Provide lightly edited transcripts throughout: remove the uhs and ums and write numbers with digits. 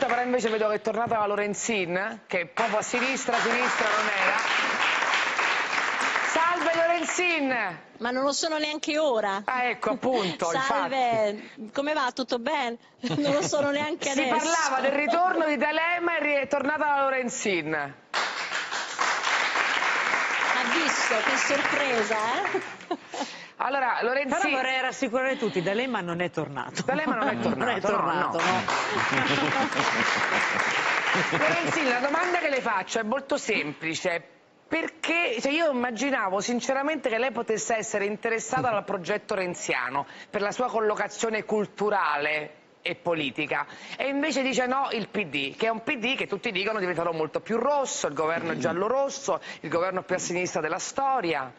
però invece vedo che è tornata la Lorenzin, che proprio a sinistra non era. Salve Lorenzin! Ma non lo sono neanche ora. Ah, ecco, appunto, Salve, infatti. come va? Tutto bene? Non lo sono neanche adesso. Si parlava del ritorno di D'Alema e è tornata la Lorenzin. Ha visto, che sorpresa, eh? Allora, Lorenzin... Però vorrei rassicurare tutti, D'Alema non è tornato. D'Alema non è tornato, non è tornato, no. Lorenzin, la domanda che le faccio è molto semplice. Perché io immaginavo sinceramente che lei potesse essere interessata dal progetto renziano per la sua collocazione culturale e politica, e invece dice no il PD, che è un PD che tutti dicono diventerà molto più rosso, il governo è giallo-rosso, il governo più a sinistra della storia.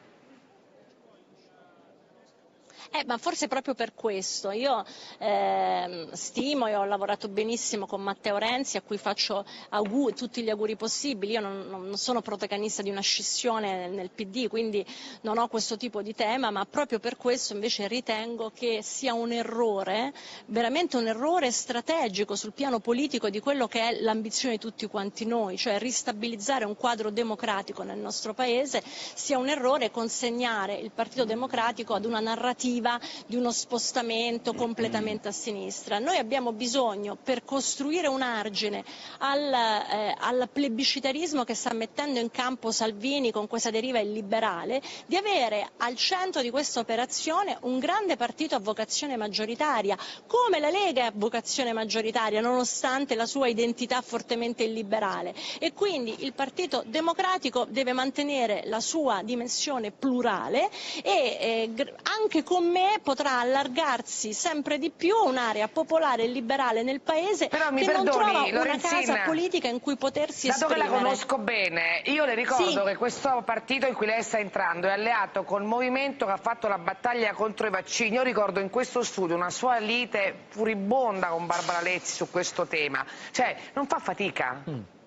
Ma forse proprio per questo. Io stimo e ho lavorato benissimo con Matteo Renzi, a cui faccio tutti gli auguri possibili. Io non sono protagonista di una scissione nel PD, quindi non ho questo tipo di tema, ma proprio per questo invece ritengo che sia un errore, veramente un errore strategico sul piano politico di quello che è l'ambizione di tutti quanti noi, cioè ristabilizzare un quadro democratico nel nostro Paese. Sia un errore consegnare il Partito Democratico ad una narrativa di uno spostamento completamente a sinistra. Noi abbiamo bisogno, per costruire un argine al plebiscitarismo che sta mettendo in campo Salvini con questa deriva illiberale, di avere al centro di questa operazione un grande partito a vocazione maggioritaria, come la Lega è a vocazione maggioritaria, nonostante la sua identità fortemente illiberale. E quindi il Partito Democratico deve mantenere la sua dimensione plurale e anche con me potrà allargarsi sempre di più un'area popolare e liberale nel Paese, però mi che perdoni, non trova una Lorenzin, casa politica in cui potersi dato esprimere. che la conosco bene, io le ricordo Sì. che questo partito in cui lei sta entrando è alleato col movimento che ha fatto la battaglia contro i vaccini. Io ricordo in questo studio una sua lite furibonda con Barbara Lezzi su questo tema. Cioè, non fa fatica?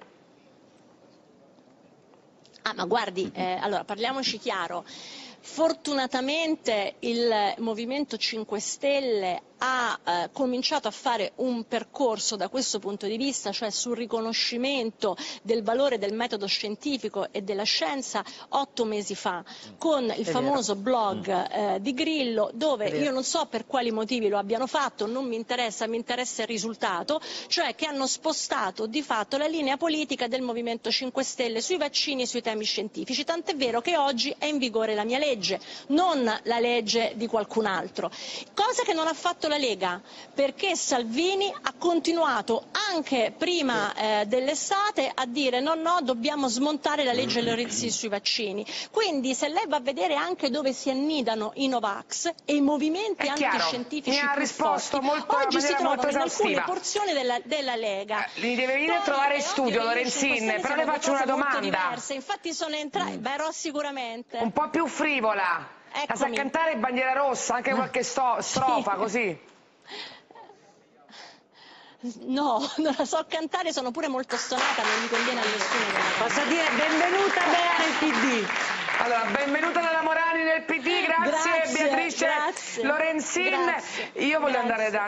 Ma guardi, allora parliamoci chiaro. Fortunatamente il Movimento 5 Stelle ha cominciato a fare un percorso da questo punto di vista, cioè sul riconoscimento del valore del metodo scientifico e della scienza 8 mesi fa, con il famoso blog di Grillo, dove io non so per quali motivi lo abbiano fatto, non mi interessa, mi interessa il risultato, cioè che hanno spostato di fatto la linea politica del Movimento 5 Stelle sui vaccini e sui temi scientifici, tant'è vero che oggi è in vigore la mia legge, non la legge di qualcun altro, cosa che non ha fatto la Lega, perché Salvini ha continuato anche prima dell'estate a dire no, dobbiamo smontare la legge Lorenzin sui vaccini. Quindi se lei va a vedere anche dove si annidano i Novax e i movimenti antiscientifici più forti, oggi si trovano in alcune porzioni della Lega. Li deve venire a trovare in studio, Lorenzin, però le faccio una domanda. Infatti sono entrati, verrò sicuramente. Un po' più frivola. Eccomi. La sa cantare Bandiera Rossa, anche qualche strofa così? No, non la so cantare, sono pure molto stonata, non gli conviene a nessuno. Posso dire benvenuta Bea nel PD. Allora, benvenuta Dalla Morani nel PD, grazie Beatrice grazie. Lorenzin. Grazie. Io voglio andare da